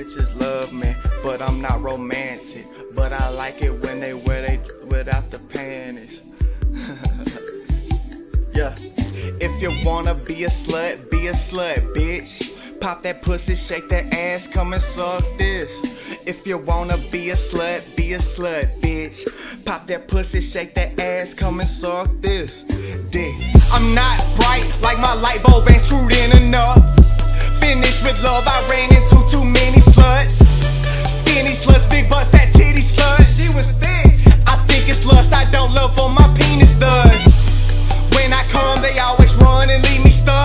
bitches love me, but I'm not romantic. But I like it when they wear they without the panties. Yeah. If you wanna be a slut, bitch. Pop that pussy, shake that ass, come and suck this. If you wanna be a slut, bitch. Pop that pussy, shake that ass, come and suck this dick. I'm not bright, like my light bulb ain't screwed in enough. Finished with love, I ran into too many sluts. Skinny sluts, big butt, fat titty sluts. She was thick. I think it's lust, I don't love what my penis does. When I come, they always run and leave me stuck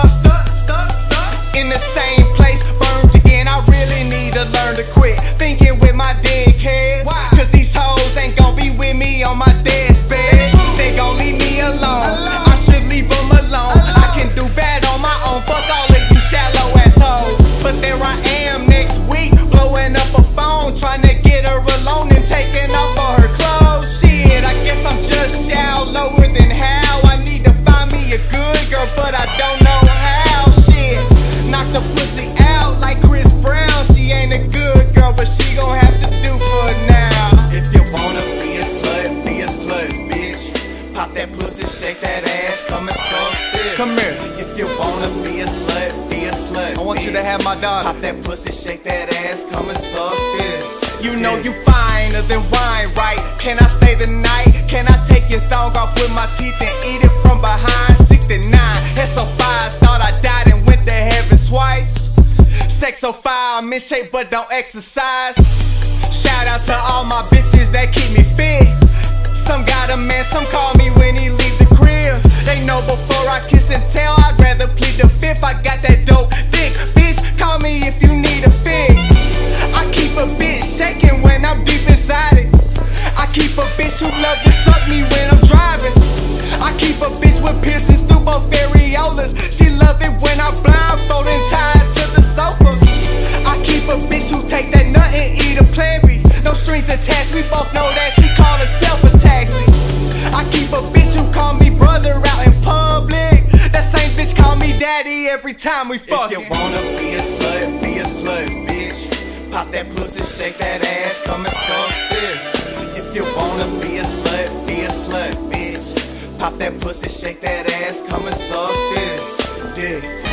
in the same place, burned again. I really need to learn to quit thinking with my dick head. Cause these hoes ain't gon' be with me on my deathbed. They gon' leave me alone. I should leave them alone. I can do bad on my own. Fuck all of you shallow assholes. But there I am next week, blowing up a phone, trying to get her alone and taking off all her clothes. Shit, I guess I'm just shallower than how. I need to find me a good girl, but I don't know how. Shit, knock the pussy out like Chris Brown. She ain't a good girl, but she gon' have to do for now. If you wanna be a slut, bitch. Pop that pussy, shake that ass, come and suck this. Come here. If you wanna be a slut, I want you to have my daughter. Pop that pussy, shake that ass, come and suck this. You know you finer than wine, right? Can I stay the night? Can I take your thong off with my teeth and eat it from behind? 69, head so fire, thought I died and went to heaven twice. Sex so fire, I'm in shape but don't exercise. Shout out to all my bitches that keep me fit. Some got a man, some call me when he leave the crib. They know before I kiss and tell, I'd rather plead the fifth. I got that dope dick, bitch, call me if you need a fix. I keep a bitch shaking when I'm deep inside it. I keep a bitch who love to suck me when I'm driving. I keep a bitch with piercings through both areolas. She love it when I'm blindfolded and tied to the sofa. I keep a bitch who take that nut and eat a Plan B. No strings attached, we both know that she call herself a taxi. I keep a bitch who call me brother out in public. That same bitch call me daddy every time we fuck. If you wanna be a slut, bitch. Pop that pussy, shake that ass, come and suck this. If you wanna be a slut, bitch. Pop that pussy, shake that ass, come and suck this dick.